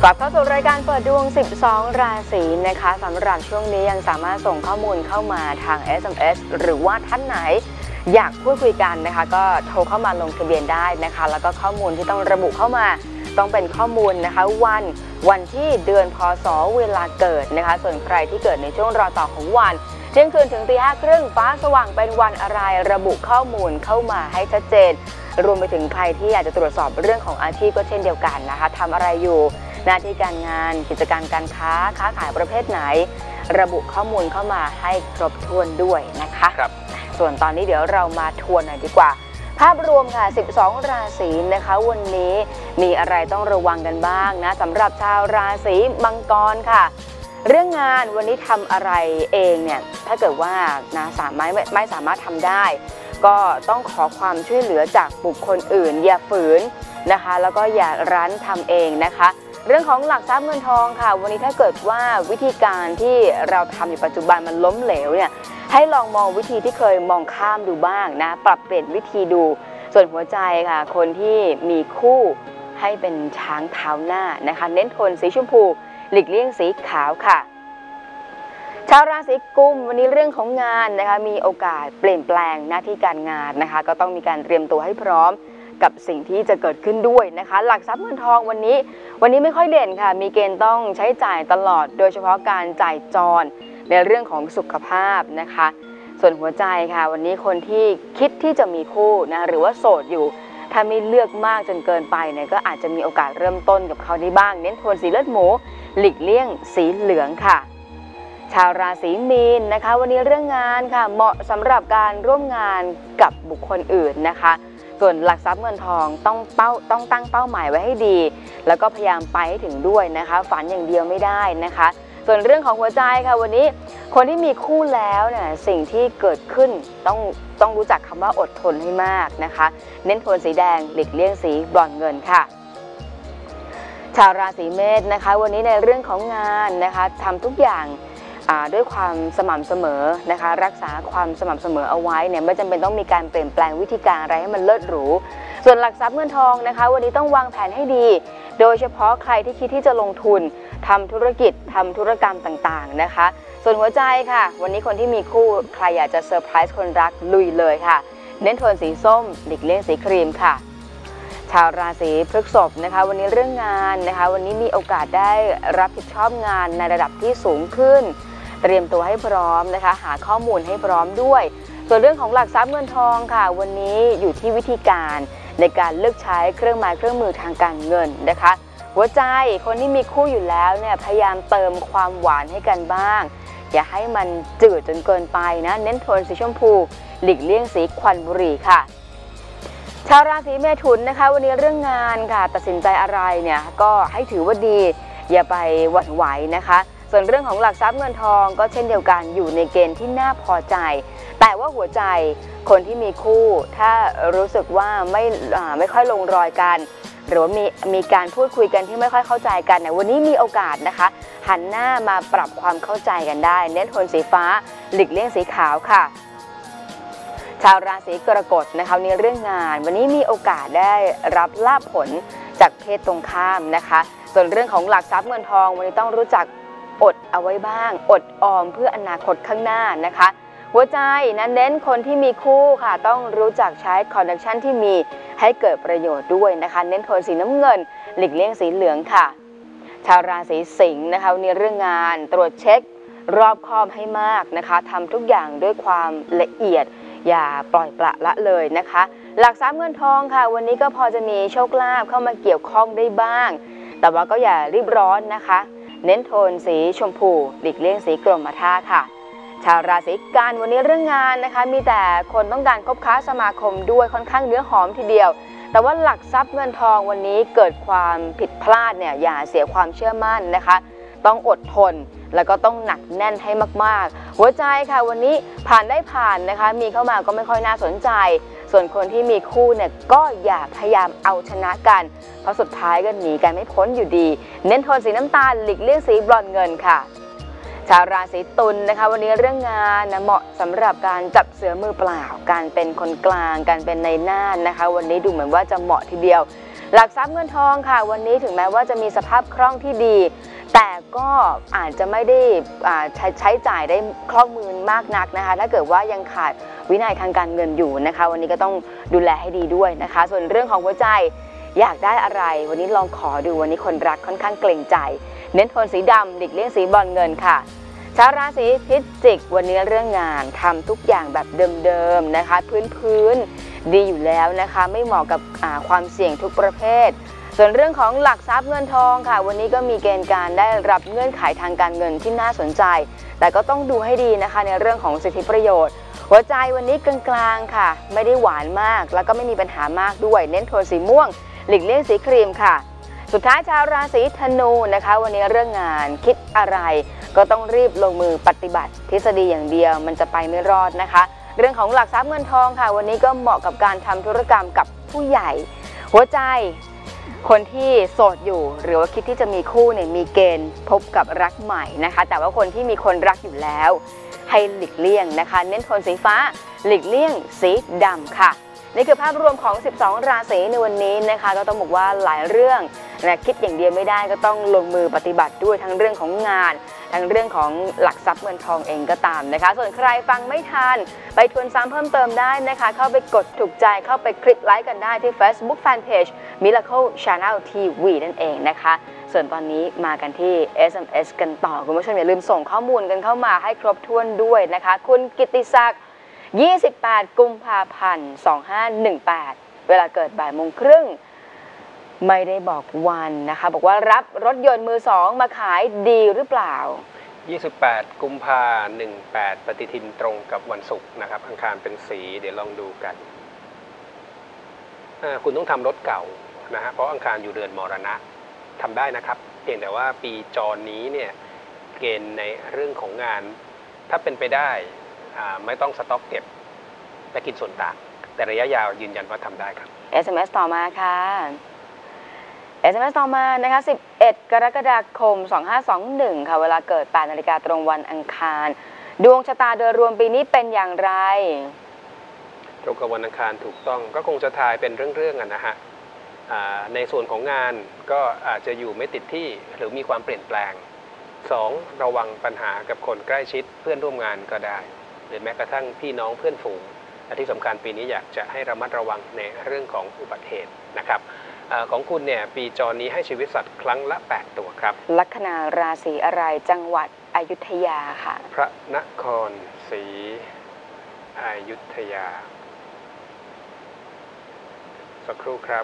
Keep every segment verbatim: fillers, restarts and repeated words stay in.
กลับเข้าสู่รายการเปิดดวงสิบสองราศีนะคะสำหรับช่วงนี้ยังสามารถส่งข้อมูลเข้ามาทาง เอส เอ็ม เอส หรือว่าท่านไหนอยากพูดคุยกันนะคะก็โทรเข้ามาลงทะเบียนได้นะคะแล้วก็ข้อมูลที่ต้องระบุเข้ามาต้องเป็นข้อมูลนะคะวันวันที่เดือนพศเวลาเกิดนะคะส่วนใครที่เกิดในช่วงรอต่อของวันเที่ยงคืนถึงตีห้าครึ่งฟ้าสว่างเป็นวันอะไรระบุข้อมูลเข้ามาให้ชัดเจนรวมไปถึงใครที่อยากจะตรวจสอบเรื่องของอาชีพก็เช่นเดียวกันนะคะทำอะไรอยู่หน้าที่การงานกิจการการค้าค้าขายประเภทไหนระบุข้อมูลเข้ามาให้ครบถ้วนด้วยนะคะครับส่วนตอนนี้เดี๋ยวเรามาทวนหน่อยดีกว่าภาพรวมค่ะสิบสองราศีนะคะวันนี้มีอะไรต้องระวังกันบ้างนะสำหรับชาวราศีมังกรค่ะเรื่องงานวันนี้ทำอะไรเองเนี่ยถ้าเกิดว่านะสามารถไม่ไม่สามารถทำได้ก็ต้องขอความช่วยเหลือจากบุคคลอื่นอย่าฝืนนะคะแล้วก็อย่ารั้นทำเองนะคะเรื่องของหลักทรัพย์เงินทองค่ะวันนี้ถ้าเกิดว่าวิธีการที่เราทำอยู่ปัจจุบันมันล้มเหลวเนี่ยให้ลองมองวิธีที่เคยมองข้ามดูบ้างนะปรับเปลี่ยนวิธีดูส่วนหัวใจค่ะคนที่มีคู่ให้เป็นช้างเท้าหน้านะคะเน้นโทนสีชมพูหลีกเลี่ยงสีขาวค่ะชาวราศีกุมวันนี้เรื่องของงานนะคะมีโอกาสเปลี่ยนแปลงหน้าที่การงานนะคะก็ต้องมีการเตรียมตัวให้พร้อมกับสิ่งที่จะเกิดขึ้นด้วยนะคะหลักทรัพย์เงินทองวันนี้วันนี้ไม่ค่อยเด่นค่ะมีเกณฑ์ต้องใช้จ่ายตลอดโดยเฉพาะการจ่ายจรในเรื่องของสุขภาพนะคะส่วนหัวใจค่ะวันนี้คนที่คิดที่จะมีคู่นะหรือว่าโสดอยู่ถ้าไม่เลือกมากจนเกินไปเนี่ยก็อาจจะมีโอกาสเริ่มต้นกับเขาได้บ้างเน้นโทนสีเลือดหมูหลีกเลี่ยงสีเหลืองค่ะชาวราศีมีนนะคะวันนี้เรื่องงานค่ะเหมาะสำหรับการร่วมงานกับบุคคลอื่นนะคะส่วนหลักทรัพย์เงินทองต้องเป้าต้องตั้งเป้าหมายไว้ให้ดีแล้วก็พยายามไปให้ถึงด้วยนะคะฝันอย่างเดียวไม่ได้นะคะส่วนเรื่องของหัวใจค่ะวันนี้คนที่มีคู่แล้วเนี่ยสิ่งที่เกิดขึ้นต้องต้องรู้จักคำว่าอดทนให้มากนะคะเน้นโทนสีแดงหลีกเลี่ยงสีบรอนซ์เงินค่ะชาวราศีเมษนะคะวันนี้ในเรื่องของงานนะคะทำทุกอย่างด้วยความสม่ำเสมอนะคะรักษาความสม่ำเสมอเอาไว้เนี่ยไม่จำเป็นต้องมีการเปลี่ยนแปลงวิธีการอะไรให้มันเลิศหรูส่วนหลักทรัพย์เงินทองนะคะวันนี้ต้องวางแผนให้ดีโดยเฉพาะใครที่คิดที่จะลงทุนทำธุรกิจทำธุรกรรมต่างๆนะคะส่วนหัวใจค่ะวันนี้คนที่มีคู่ใครอยากจะเซอร์ไพรส์คนรักลุยเลยค่ะเน้นโทนสีส้มหลีกเลี่ยงสีครีมค่ะชาวราศีพฤษภนะคะวันนี้เรื่องงานนะคะวันนี้มีโอกาสได้รับผิดชอบงานในระดับที่สูงขึ้นเตรียมตัวให้พร้อมนะคะหาข้อมูลให้พร้อมด้วยส่วนเรื่องของหลักทรัพย์เงินทองค่ะวันนี้อยู่ที่วิธีการในการเลือกใช้เครื่องไม้เครื่องมือทางการเงินนะคะหัวใจคนที่มีคู่อยู่แล้วเนี่ยพยายามเติมความหวานให้กันบ้างอย่าให้มันจืดจนเกินไปนะเน้นโทนสีชมพูหลีกเลี่ยงสีควันบุหรี่ค่ะชาวราศีเมถุนนะคะวันนี้เรื่องงานค่ะตัดสินใจอะไรเนี่ยก็ให้ถือว่าดีอย่าไปหวั่นไหวนะคะส่วนเรื่องของหลักทรัพย์เงินทองก็เช่นเดียวกันอยู่ในเกณฑ์ที่น่าพอใจแต่ว่าหัวใจคนที่มีคู่ถ้ารู้สึกว่าไม่ไม่ค่อยลงรอยกันหรือว่ามีมีการพูดคุยกันที่ไม่ค่อยเข้าใจกันเนี่ยวันนี้มีโอกาสนะคะหันหน้ามาปรับความเข้าใจกันได้เน้นโทนสีฟ้าหลีกเลี่ยงสีขาวค่ะชาวราศีกรกฎนะคะในเรื่องงานวันนี้มีโอกาสได้รับลาภผลจากเพศตรงข้ามนะคะส่วนเรื่องของหลักทรัพย์เงินทองวันนี้ต้องรู้จักอดเอาไว้บ้างอดออมเพื่ออนาคตข้างหน้านะคะหัวใจนั้นเน้นคนที่มีคู่ค่ะต้องรู้จักใช้คอนเนคชั่นที่มีให้เกิดประโยชน์ด้วยนะคะเน้นโทนสีน้ำเงินหลีกเลี่ยงสีเหลืองค่ะชาวราศีสิงห์นะคะในเรื่องงานตรวจเช็ครอบคอบให้มากนะคะทำทุกอย่างด้วยความละเอียดอย่าปล่อยปละละเลยนะคะหลักทรัพย์เงินทองค่ะวันนี้ก็พอจะมีโชคลาภเข้ามาเกี่ยวข้องได้บ้างแต่ว่าก็อย่ารีบร้อนนะคะเน้นโทนสีชมพูหลีกเลี่ยงสีกรมท่าค่ะชาวราศีกันวันนี้เรื่องงานนะคะมีแต่คนต้องการคบค้าสมาคมด้วยค่อนข้างเนื้อหอมทีเดียวแต่ว่าหลักทรัพย์เงินทองวันนี้เกิดความผิดพลาดเนี่ยอย่าเสียความเชื่อมั่นนะคะต้องอดทนแล้วก็ต้องหนักแน่นให้มากๆหัวใจค่ะวันนี้ผ่านได้ผ่านนะคะมีเข้ามาก็ไม่ค่อยน่าสนใจส่วนคนที่มีคู่เนี่ยก็อย่าพยายามเอาชนะกันเพราะสุดท้ายก็หนีกันไม่พ้นอยู่ดีเน้นโทนสีน้ำตาลหลีกเลี่ยงสีบรอนซ์เงินค่ะชาวราศีตุลนะคะวันนี้เรื่องงานนะเหมาะสำหรับการจับเสือมือเปล่าการเป็นคนกลางการเป็นในหน้านะคะวันนี้ดูเหมือนว่าจะเหมาะทีเดียวหลักทรัพย์เงินทองค่ะวันนี้ถึงแม้ว่าจะมีสภาพคล่องที่ดีแต่ก็อาจจะไม่ได้ใช้ใช้จ่ายได้คล่องมือมากนักนะคะถ้าเกิดว่ายังขาดวินัยทางการเงินอยู่นะคะวันนี้ก็ต้องดูแลให้ดีด้วยนะคะส่วนเรื่องของหัวใจอยากได้อะไรวันนี้ลองขอดูวันนี้คนรักค่อนข้างเกรงใจเน้นโทนสีดำหลีกเลี่ยงสีบอลเงินค่ะชาวราศีพิจิกวันนี้เรื่องงานทำทุกอย่างแบบเดิมๆนะคะพื้นๆดีอยู่แล้วนะคะไม่เหมาะกับความเสี่ยงทุกประเภทส่วนเรื่องของหลักทรัพย์เงินทองค่ะวันนี้ก็มีเกณฑ์การได้รับเงื่อนไขทางการเงินที่น่าสนใจแต่ก็ต้องดูให้ดีนะคะในเรื่องของสิทธิประโยชน์หัวใจวันนี้กลางๆค่ะไม่ได้หวานมากแล้วก็ไม่มีปัญหามากด้วยเน้นโทนสีม่วงหลีกเลี่ยงสีครีมค่ะสุดท้ายชาวราศีธนูนะคะวันนี้เรื่องงานคิดอะไรก็ต้องรีบลงมือปฏิบัติทฤษฎีอย่างเดียวมันจะไปไม่รอดนะคะเรื่องของหลักทรัพย์เงินทองค่ะวันนี้ก็เหมาะกับการทำธุรกรรมกับผู้ใหญ่หัวใจคนที่โสดอยู่หรือว่าคิดที่จะมีคู่เนี่ยมีเกณฑ์พบกับรักใหม่นะคะแต่ว่าคนที่มีคนรักอยู่แล้วให้หลีกเลี่ยงนะคะเน้นโทนสีฟ้าหลีกเลี่ยงสีดำค่ะนี่คือภาพรวมของสิบสองราศีในวันนี้นะคะก็ต้องบอกว่าหลายเรื่องนะคิดอย่างเดียวไม่ได้ก็ต้องลงมือปฏิบัติด้วยทั้งเรื่องของงานทั้งเรื่องของหลักทรัพย์เงินทองเองก็ตามนะคะส่วนใครฟังไม่ทันไปทวนซ้ำเพิ่มเติมได้นะคะเข้าไปกดถูกใจเข้าไปคลิกไลค์กันได้ที่ Facebook Fanpage Miracle Channel ที วี นั่นเองนะคะส่วนตอนนี้มากันที่ เอส เอ็ม เอส กันต่อคุณผู้ชมอย่าลืมส่งข้อมูลกันเข้ามาให้ครบถ้วนด้วยนะคะคุณกิตติศักดิ์ยี่สิบแปดกุมภาพันธ์สองห้าหนึ่งแปดเวลาเกิดบ่ายโมงครึ่งไม่ได้บอกวันนะคะบอกว่ารับรถยนต์มือสองมาขายดีหรือเปล่ายี่สิบแปดกุมภาพันธ์หนึ่งแปดปฏิทินตรงกับวันศุกร์นะครับอังคารเป็นสีเดี๋ยวลองดูกันคุณต้องทำรถเก่านะฮะเพราะอังคารอยู่เดือนมรณะทำได้นะครับเพียงแต่ว่าปีจรนี้เนี่ยเกณฑ์ในเรื่องของงานถ้าเป็นไปได้ไม่ต้องสต็อกเก็บและกินส่วนต่างแต่ระยะยาวยืนยันว่าทำได้ครับเอส เอ็ม เอส ต่อมาค่ะ เอส เอ็ม เอส ต่อมานะคะสิบเอ็ดกรกฎาคมสองห้าสองหนึ่งค่ะเวลาเกิดแปดนาฬิกาตรงวันอังคารดวงชะตาโดยรวมปีนี้เป็นอย่างไรตรงกับวันอังคารถูกต้องก็คงจะทายเป็นเรื่องๆนะฮะในส่วนของงานก็อาจจะอยู่ไม่ติดที่หรือมีความเปลี่ยนแปลงสองระวังปัญหากับคนใกล้ชิดเพื่อนร่วมงานก็ได้หรือแม้กระทั่งพี่น้องเพื่อนฝูงและที่สำคัญปีนี้อยากจะให้ระมัดระวังในเรื่องของอุบัติเหตุนะครับอของคุณเนี่ยปีจรนี้ให้ชีวิตสัตว์ครั้งละแปดตัวครับลัคนาราศีอะไรจังหวัดอยุธยาค่ะพระนครศรีอยุธยาสักครู่ครับ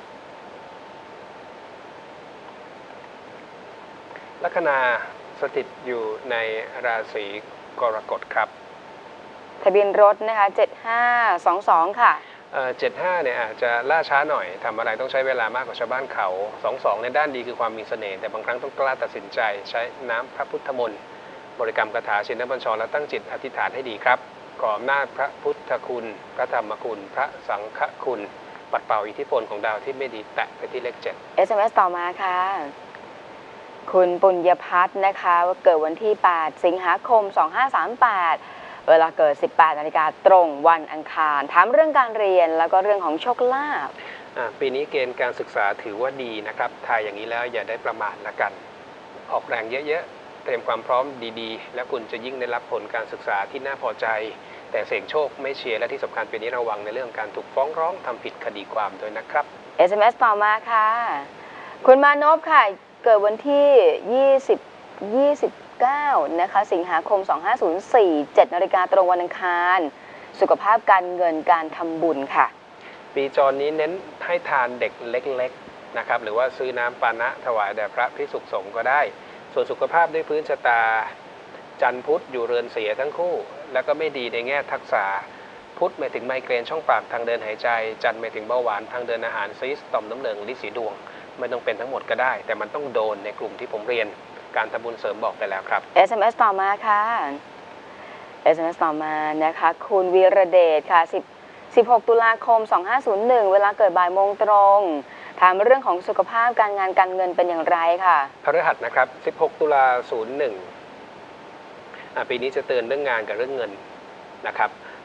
ลัคนาสถิตอยู่ในราศีกรกฎครับทะเบียนรถนะคะเจ็ดห้าสองสองค่ะเจ็ดห้าเนี่ยอาจจะล่าช้าหน่อยทำอะไรต้องใช้เวลามากกว่าชาวบ้านเขาสองสองในด้านดีคือความมีเสน่ห์แต่บางครั้งต้องกล้าตัดสินใจใช้น้ำพระพุทธมนต์บริกรรมคาถาชินบัญชรและตั้งจิตอธิษฐานให้ดีครับขออำนาจพระพุทธคุณพระธรรมคุณพระสังฆคุณปัดเป่าอิทธิพลของดาวที่ไม่ดีแตะไปที่เลขเจ็ดเอส เอ็ม เอส ต่อมาค่ะคุณปุญญพัฒน์นะคะว่าเกิดวันที่แปดสิงหาคมสองห้าสามแปดเวลาเกิดสิบแปดนาฬิกาตรงวันอังคารถามเรื่องการเรียนแล้วก็เรื่องของโชคลาภปีนี้เกณฑ์การศึกษาถือว่าดีนะครับทายอย่างนี้แล้วอย่าได้ประมาทละกันออกแรงเยอะๆเตรียมความพร้อมดีๆแล้วคุณจะยิ่งได้รับผลการศึกษาที่น่าพอใจแต่เสี่ยงโชคไม่เชียร์และที่สำคัญปีนี้ระวังในเรื่องการถูกฟ้องร้องทำผิดคดีความด้วยนะครับเอส เอ็ม เอส ต่อมาค่ะคุณมานพค่ะเกิดวันที่ยี่สิบ ยี่สิบเก้านะคะสิงหาคมสองห้าศูนย์สี่ เจ็ดนาฬิกาตรงวันอังคารสุขภาพการเงินการทำบุญค่ะปีจรนี้เน้นให้ทานเด็กเล็กๆนะครับหรือว่าซื้อน้ำปานะถวายแด่พระภิกษุสงฆ์ก็ได้ส่วนสุขภาพด้วยพื้นชะตาจันทร์พุธอยู่เรือนเสียทั้งคู่แล้วก็ไม่ดีในแง่ทักษะพุธหมายถึงไมเกรนช่องปากทางเดินหายใจจันทร์หมายถึงเบาหวานทางเดินอาหารซีสต่อมน้ำเหลืองลิสีดวงไม่ต้องเป็นทั้งหมดก็ได้แต่มันต้องโดนในกลุ่มที่ผมเรียนการทำบุญเสริมบอกไปแล้วครับเอส เอ็ม เอส ต่อมาค่ะ เอส เอ็ม เอส ต่อมานะคะคุณวีระเดชค่ะสิบ สิบหกตุลาคมสองห้าศูนย์หนึ่งเวลาเกิดบ่ายโมงตรงถามเรื่องของสุขภาพการงานการเงินเป็นอย่างไรค่ะพฤหัสนะครับสิบหกตุลาศูนย์หนึ่งปีนี้จะเตือนเรื่องงานกับเรื่องเงินนะครับ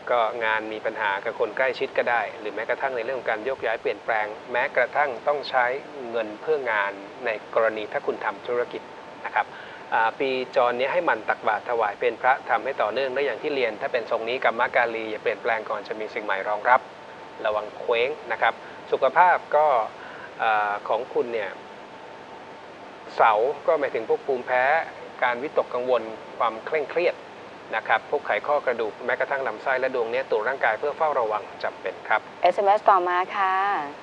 ก็งานมีปัญหากับคนใกล้ชิดก็ได้ หรือแม้กระทั่งในเรื่องของการโยกย้ายเปลี่ยนแปลง แม้กระทั่งต้องใช้เงินเพื่องานในกรณีถ้าคุณทำธุรกิจนะครับปีจรนี้ให้มันตักบาตรถวายเป็นพระทำให้ต่อเนื่องได้อย่างที่เรียนถ้าเป็นทรงนี้กรรมการีอย่าเปลี่ยนแปลงก่อนจะมีสิ่งใหม่รองรับระวังเคว้งนะครับสุขภาพก็ของคุณเนี่ยเสาก็หมายถึงพวกภูมิแพ้การวิตกกังวลความเคร่งเครียดนะครับพวกไขข้อกระดูกแม้กระทั่งลำไส้และดวงนี้ตัวร่างกายเพื่อเฝ้าระวังจำเป็นครับเอส เอ็ม เอส ต่อมาค่ะ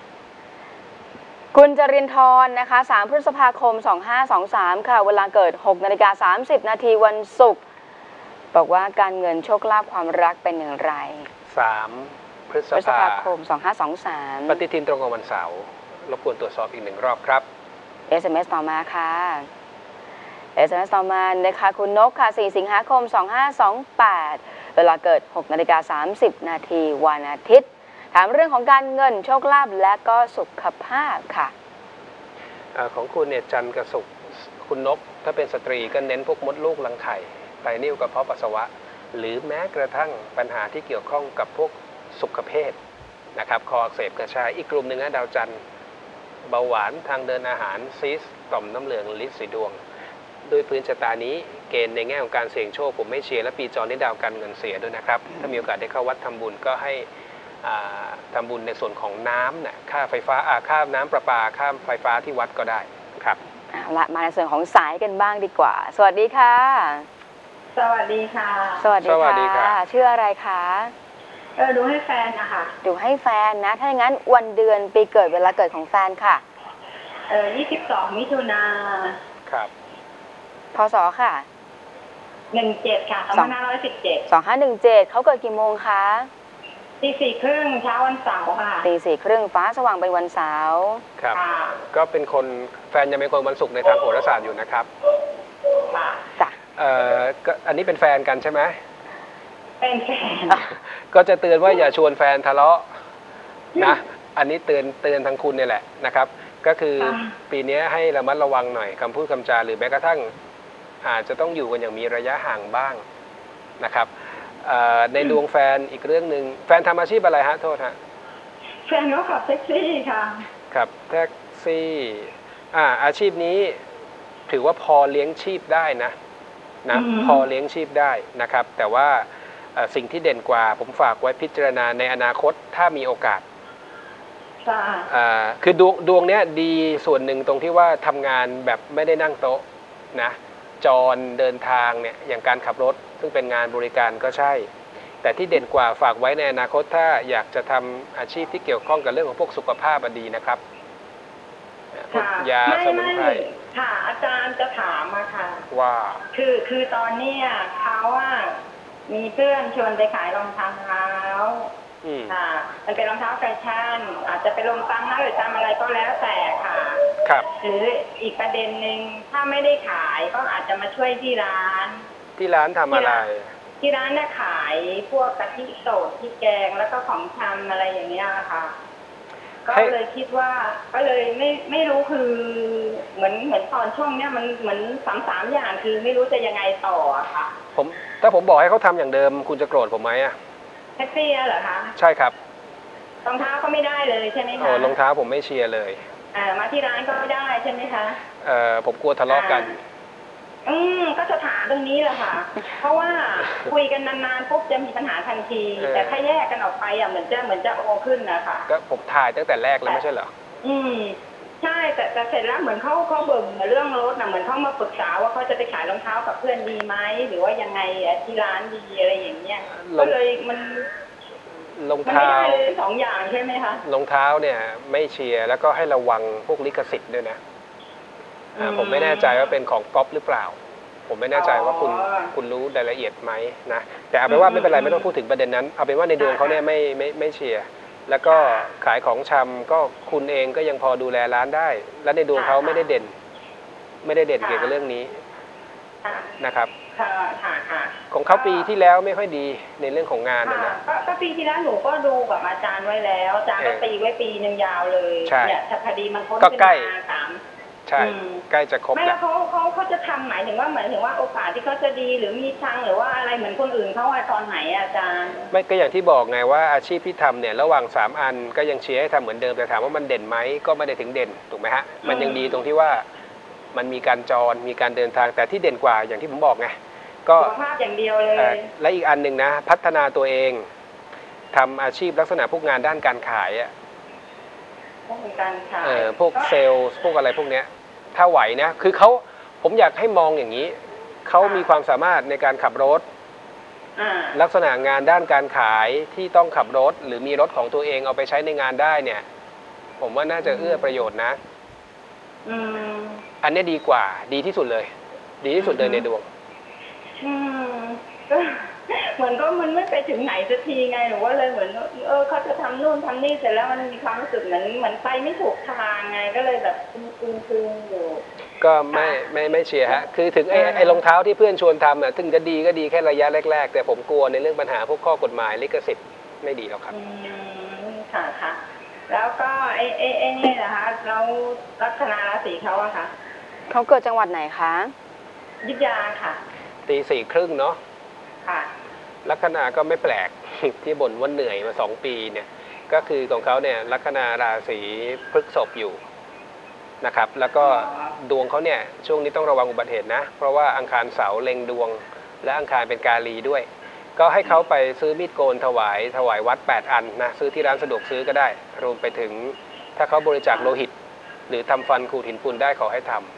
คุณจรินทร์นะคะสามพฤษภาคมสองห้าสองสามค่ะเวลาเกิดหกนาฬิกาสามสิบนาทีวันศุกร์บอกว่าการเงินโชคลาภความรักเป็นอย่างไรสามพฤษภาคมสองห้าสองสามปฏิทินตรงกับวันเสาร์รบกวนตรวจสอบอีกหนึ่งรอบครับเอส เอ็ม เอส ต่อมาค่ะ เอส เอ็ม เอส ต่อมานะคะคุณนกค่ะสี่สิงหาคมสองห้าสองแปดเวลาเกิดหกนาฬิกาสามสิบนาทีวันอาทิตย์ถามเรื่องของการเงินโชคลาภและก็สุขภาพค่ะของคุณเนี่ยจันทร์กับศุกร์คุณนกถ้าเป็นสตรีก็เน้นพวกมดลูกรังไข่ไตนิ่วกระเพาะปัสสาวะหรือแม้กระทั่งปัญหาที่เกี่ยวข้องกับพวกสุขภาพนะครับคออักเสบกระชายอีกกลุ่มหนึ่งนะดาวจันทร์เบาหวานทางเดินอาหารซีสต่อมน้ำเหลืองลิ้นสีดวงด้วยพื้นชะตานี้เกณฑ์ในแง่ของการเสี่ยงโชคผมไม่เชียร์และปีจรนี้ดาวการเงินเสียด้วยนะครับถ้ามีโอกาสได้เข้าวัดทำบุญก็ให้ทำบุญในส่วนของน้ำเนี่ยค่าไฟฟ้าค่าน้ำประปาค่าไฟฟ้าที่วัดก็ได้ครับเอาละมาในส่วนของสายกันบ้างดีกว่าสวัสดีค่ะสวัสดีค่ะสวัสดีค่ะชื่ออะไรคะเออดูให้แฟนนะคะดูให้แฟนนะถ้าอย่างนั้นวันเดือนปีเกิดเวลาเกิดของแฟนค่ะเออยี่สิบสองมิถุนาครับพศค่ะหนึ่งเจ็ดค่ะสองพันห้าร้อยสิบเจ็ดสองห้าหนึ่งเจ็ดเขาเกิดกี่โมงคะตีสี่ครึ่งเช้าวันเสาร์ค่ะตีสี่ครึ่งฟ้าสว่างเป็นวันเสาร์ครับก็เป็นคนแฟนยังเป็นคนวันศุกร์ในทางโหราศาสตร์อยู่นะครับค่ะจ้ะเอ่ออันนี้เป็นแฟนกันใช่ไหมเป็นแฟนก็จะเตือนว่าอย่าชวนแฟนทะเลาะนะอันนี้เตือนเตือนทางคุณเนี่ยแหละนะครับก็คือปีนี้ให้ระมัดระวังหน่อยคำพูดคำจาหรือแม้กระทั่งอาจจะต้องอยู่กันอย่างมีระยะห่างบ้างนะครับในดวงแฟนอีกเรื่องหนึ่งแฟนทำอาชีพอะไรฮะโทษฮะแฟนก็ขับแท็กซี่ค่ะขับแท็กซี่อ่าอาชีพนี้ถือว่าพอเลี้ยงชีพได้นะนะพอเลี้ยงชีพได้นะครับแต่ว่าสิ่งที่เด่นกว่าผมฝากไว้พิจารณาในอนาคตถ้ามีโอกาสคือดวงดวงเนี้ยดีส่วนหนึ่งตรงที่ว่าทำงานแบบไม่ได้นั่งโต๊ะนะจรเดินทางเนี่ยอย่างการขับรถซึ่งเป็นงานบริการก็ใช่แต่ที่เด่นกว่าฝากไว้ในอนาคตถ้าอยากจะทำอาชีพที่เกี่ยวข้องกับเรื่องของพวกสุขภาพดีนะครับยาสมุนไพรค่ะอาจารย์จะถามมาค่ะว่าคือคือตอนนี้เขาว่ามีเพื่อนชวนไปขายรองเท้าค่ะมันเป็นรองเท้าแฟชั่นอาจจะไปลงตังค์หรือทำอะไรก็แล้วแต่ค่ะครับหรืออีกประเด็นหนึ่งถ้าไม่ได้ขายก็อาจจะมาช่วยที่ร้านที่ร้านทำอะไรที่ร้านเนี่ยขายพวกกะทิสดที่แกงแล้วก็ของชำอะไรอย่างเงี้ยค่ะก็เลยคิดว่าก็เลยไม่ไม่รู้คือเหมือนเหมือนตอนช่วงเนี้ยมันเหมือนสามสามอย่างคือไม่รู้จะยังไงต่อค่ะผมถ้าผมบอกให้เขาทำอย่างเดิมคุณจะโกรธผมไหมอะแท็กซี่เหรอคะใช่ครับรองเท้าก็ไม่ได้เลยใช่ไหมคะโอ้รองเท้าผมไม่เชียร์เลยอ่ามาที่ร้านก็ไม่ได้ใช่ไหมคะเอ่อผมกลัวทะเลาะกันอืมก็จะถามตรงนี้แหละค่ะเพราะว่าคุยกันนานๆปุ๊บจะมีปัญหาทันทีแต่ถ้าแยกกันออกไปอ่ะเหมือนจะเหมือนจะโอขึ้นนะคะก็ผมถ่ายตั้งแต่แรกแล้วไม่ใช่เหรออืมใช่แต่แต่เสร็จแล้วเหมือนเขาเขาเบิ่งเรื่องรถนะเหมือนเขามาปรึกษาว่าเขาจะไปขายรองเท้ากับเพื่อนดีไหมหรือว่ายังไงที่ร้านดีอะไรอย่างเงี้ยก็เลยมันรองเท้าสองอย่างใช่ไหมคะรองเท้าเนี่ยไม่เชียร์แล้วก็ให้ระวังพวกลิขสิทธิ์ด้วยนะผมไม่แน่ใจว่าเป็นของก๊อปหรือเปล่าผมไม่แน่ใจว่าคุณคุณรู้รายละเอียดไหมนะแต่เอาเป็นว่าไม่เป็นไรไม่ต้องพูดถึงประเด็นนั้นเอาเป็นว่าในดวงเขาเนี่ยไม่ไม่ไม่เชียร์แล้วก็ขายของชำก็คุณเองก็ยังพอดูแลร้านได้และในดวงเขาไม่ได้เด่นไม่ได้เด่นเกี่ยวกับเรื่องนี้นะครับของเขาปีที่แล้วไม่ค่อยดีในเรื่องของงานนะก็ปีที่แล้วหนูก็ดูกับอาจารย์ไว้แล้วอาจารย์ก็ตีไว้ปีนึงยาวเลยเนี่ยคดีมันพ้นขึ้นมาสามใช่อืมใกล้จะครบไม่แล้แล้ว วเขาเขาเขาจะทำหมายถึงว่าหมายถึงว่าโอกาสที่เขาจะดีหรือมีชังหรือว่าอะไรเหมือนคนอื่นเขาอะตอนไหนอะอาจารย์ไม่ก็อย่างที่บอกไงว่าอาชีพที่ทำเนี่ยระหว่างสามอันก็ยังเชียร์ให้ทำเหมือนเดิมแต่ถามว่ามันเด่นไหมก็ไม่ได้ถึงเด่นถูกไหมฮะมันยังดีตรงที่ว่ามันมีการจรมีการเดินทางแต่ที่เด่นกว่าอย่างที่ผมบอกไงก็สุขภาพอย่างเดียวเลเอ่อย และอีกอันหนึ่งนะพัฒนาตัวเองทำอาชีพลักษณะพวกงานด้านการขายอ่ะพวกการขายเออพวกเซลล์พวกอะไรพวกเนี้ยถ้าไหวนะคือเขาผมอยากให้มองอย่างนี้เขามีความสามารถในการขับรถอ่าลักษณะงานด้านการขายที่ต้องขับรถหรือมีรถของตัวเองเอาไปใช้ในงานได้เนี่ยผมว่าน่าจะเอื้อประโยชน์นะอืมอันนี้ดีกว่าดีที่สุดเลย ดีที่สุดเลยในดวงอืมก็เหมือนก็มันไม่ไปถึงไหนสักทีไงหนูว่าเลยเหมือนเออเขาจะทำนู่นทำนี่เสร็จแล้วมันมีความรู้สึกเหมือนเหมือนไปไม่ถูกทางไงก็เลยแบบตึงๆอยู่ก็ไม่ไม่ไม่เชียร์ฮะคือถึงไอ้ไอ้รองเท้าที่เพื่อนชวนทำอ่ะถึงจะดีก็ดีแค่ระยะแรกๆแต่ผมกลัวในเรื่องปัญหาพวกข้อกฎหมายลิขสิทธิ์ไม่ดีหรอกครับอืมค่ะค่ะแล้วก็ไอ้ไอ้ไอ้นี่นะคะแล้วลัคนาราศีเขาอะค่ะเขาเกิดจังหวัดไหนคะยุทธยาค่ะตีสี่ครึ่งเนาะค่ะลัคนาก็ไม่แปลก ที่บ่นว่าเหนื่อยมาสองปีเนี่ยก็คือของเขาเนี่ยลัคนาราศีพฤษภอยู่นะครับแล้วก็ดวงเขาเนี่ยช่วงนี้ต้องระวังอุบัติเหตุนะเพราะว่าอังคารเสาร์เล็งดวงและอังคารเป็นกาลีด้วย ก็ให้เขาไปซื้อมีดโกนถวายถวายวัดแปดอันนะซื้อที่ร้านสะดวกซื้อก็ได้รวมไปถึงถ้าเขาบริจาคโลหิต หรือทำฟันขูดหินปูนได้ขอให้ทำ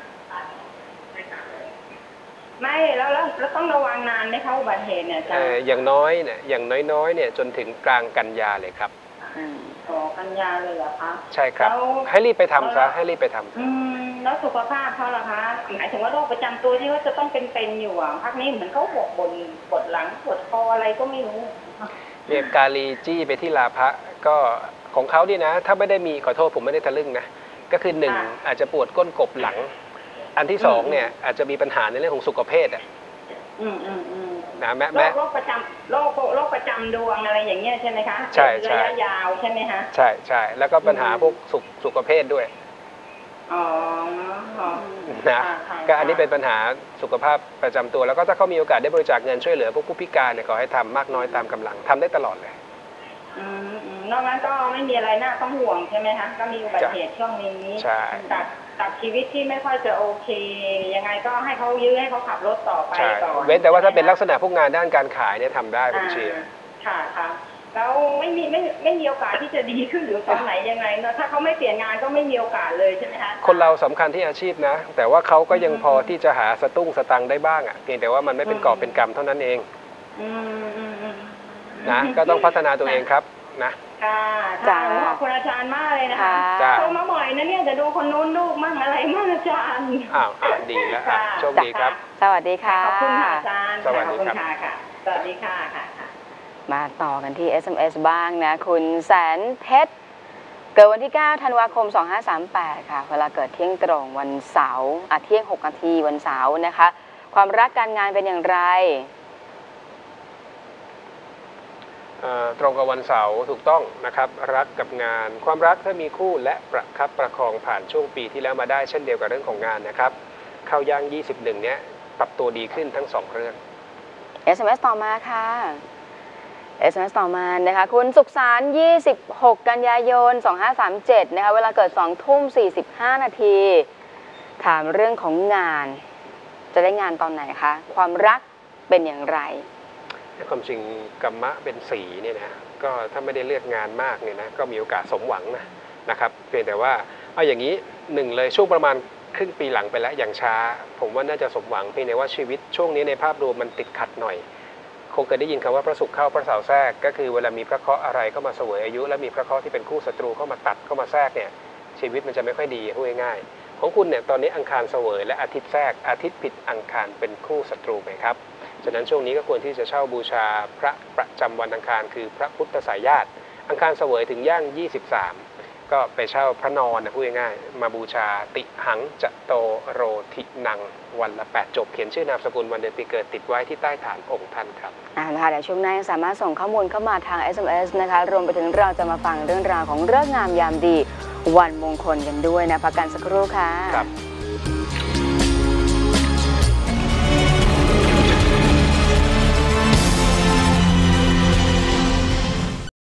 ไม่แล้วแล้วแล้วต้องระวังนานไหมคะอุบัติเหตุเนี่ยอาจารเอ่อย์อย่างน้อยเนี่ยอย่างน้อยๆเนี่ยจนถึงกลางกันยาเลยครับอืมอ๋อกันยาเลยเหรอคะใช่ครับแล้วให้รีบไปทำซะให้รีบไปทำอืมแล้วสุขภาพเขาล่ะคะหมายถึงว่าโรคประจำตัวที่ว่าจะต้องเป็นเป็นอยู่อ่ะพักนี้เหมือนเขาปวดบนปวดหลังปวดคออะไรก็ไม่รู้เนี่ยกาลีจี้ไปที่ลาภะก็ของเขานี่นะ ถ้าไม่ได้มีขอโทษผมไม่ได้ทะลึ่งนะก็คือหนึ่งอาจจะปวดก้นกบหลัง อันที่สองเนี่ยอาจจะมีปัญหาในเรื่องของสุขภาพอ่ะอืมอืมอืมนะแม้โรแม้คโรคประจำโรคโรคประจำดวงอะไรอย่างเงี้ยใช่ไหมคะใช่ใช่ระยะยาวใช่ไหมคะใช่ใช่แล้วก็ปัญหาพวกสุขสุขภาพด้วยอ๋ออ๋อนะค่ะค่ะก็อันนี้เป็นปัญหาสุขภาพประจำตัว แล้วก็ถ้าเขามีโอกาสได้บริจาคเงินช่วยเหลือพวกผู้พิการเนี่ยขอให้ทำมากน้อยตามกำลังทำได้ตลอดเลยอืมอืมนอกนั้นก็ไม่มีอะไรน่าต้องห่วงใช่ไหมคะก็มีอุบัติเหตุช่วงนี้ใช่ตัดตัดชีวิตที่ไม่ค่อยจะโอเค ยังไงก็ให้เขายื้อให้เขาขับรถต่อไปใช่ก่อนเว้นแต่ว่าถ้าเป็นลักษณะพวกงานด้านการขายเนี่ยทำได้ผมเชียร์อ่าค่ะค่ะแล้วไม่มีไม่ไม่มีโอกาสที่จะดีขึ้นหรือตอนไหนยังไงเนอะถ้าเขาไม่เปลี่ยนงานก็ไม่มีโอกาสเลยใช่ไหมคะคนเราสำคัญที่อาชีพนะ แต่ว่าเขาก็ยังพอที่จะหาสตุ้งสตังค์ได้บ้างอ่ะเพียงแต่ว่ามันไม่เป็นกอบเป็นกำเท่านั้นเองอืมอืมอืมนะก็ต้องพัฒนาตัวเองครับนะค่ะค่ะขอบคุณอาจารย์มากเลยนะคะจ้าโทรมาบ่อยนะเนี่ยจะดูคนนู้นลูกมั่งอะไรมั่งอาจารย์อ้าวอ้าวดีแล้วอ่ะโชคดีครับสวัสดีค่ะขอบคุณค่ะอาจารย์สวัสดีขอบคุณครับค่ะค่ะสวัสดีค่ะค่ะมาต่อกันที่ เอส เอ็ม เอส บ้างนะ คุณแสนเพชร เกิดวันที่ เก้า ธันวาคม สองห้าสามแปด ค่ะ เวลาเกิดเที่ยงตรงวันเสาร์อ่ะเที่ยงหกนาทีวันเสาร์นะคะ ความรักการงานเป็นอย่างไรเอ่อตรงกับวันเสาร์ถูกต้องนะครับรักกับงาน ความรักถ้ามีคู่และประคับประคองผ่านช่วงปีที่แล้วมาได้เช่นเดียวกับเรื่องของงานนะครับเข้าย่างยี่สิบเอ็ดเนี้ยปรับตัวดีขึ้นทั้งสองเรื่องเอส เอ็ม เอส ต่อมาค่ะ เอส เอ็ม เอส ต่อมานะคะ คุณสุขสารยี่สิบหก กันยายน สองห้าสามเจ็ด นะคะ เวลาเกิด สองทุ่มสี่สิบห้า นาที ถามเรื่องของงาน จะได้งานตอนไหนคะ ความรักเป็นอย่างไรความจริงกรรมะเป็นสีเนี่ยนะก็ถ้าไม่ได้เลือกงานมากเนี่ยนะก็มีโอกาสสมหวังนะนะครับเพียงแต่ว่าเอาอย่างนี้หนึ่งเลยช่วงประมาณครึ่งปีหลังไปแล้วอย่างช้า ผมว่าน่าจะสมหวังเพียงแต่ว่าชีวิตช่วงนี้ในภาพรวมมันติดขัดหน่อย คงเคยได้ยินคำว่าพระศุกร์เข้าพระเสาร์แทรกก็คือเวลามีพระเคราะห์อะไรเข้ามาเสวยอายุ และมีพระเคราะห์ที่เป็นคู่ศัตรูเข้ามาตัดเข้ามาแทรกเนี่ยชีวิตมันจะไม่ค่อยดีพูดง่ายๆของคุณเนี่ยตอนนี้อังคารเสวยและอาทิตย์แทรกอาทิตย์ผิดอังคารเป็นคู่ศัตรูไหมครับฉะนั้นช่วงนี้ก็ควรที่จะเช่าบูชาพระประจำวันอังคารคือพระพุทธสายญาติอังคารเสวยถึงย่างยี่สิบสามก็ไปเช่าพระนอนนะพูดง่ายๆมาบูชาติหังจะโตโรทินังวันละแปดจบเขียนชื่อนามสกุลวันเดือนปีเกิดติดไว้ที่ใต้ฐานองค์ท่านครับอ่านะคะเดี๋ยวช่วงหน้ายังสามารถส่งข้อมูลเข้ามาทาง เอส เอ็ม เอส นะคะรวมไปถึงเราจะมาฟังเรื่องราวของฤกษ์งามยามดีวันมงคลกันด้วยนะพักกันสักครู่ค่ะครับ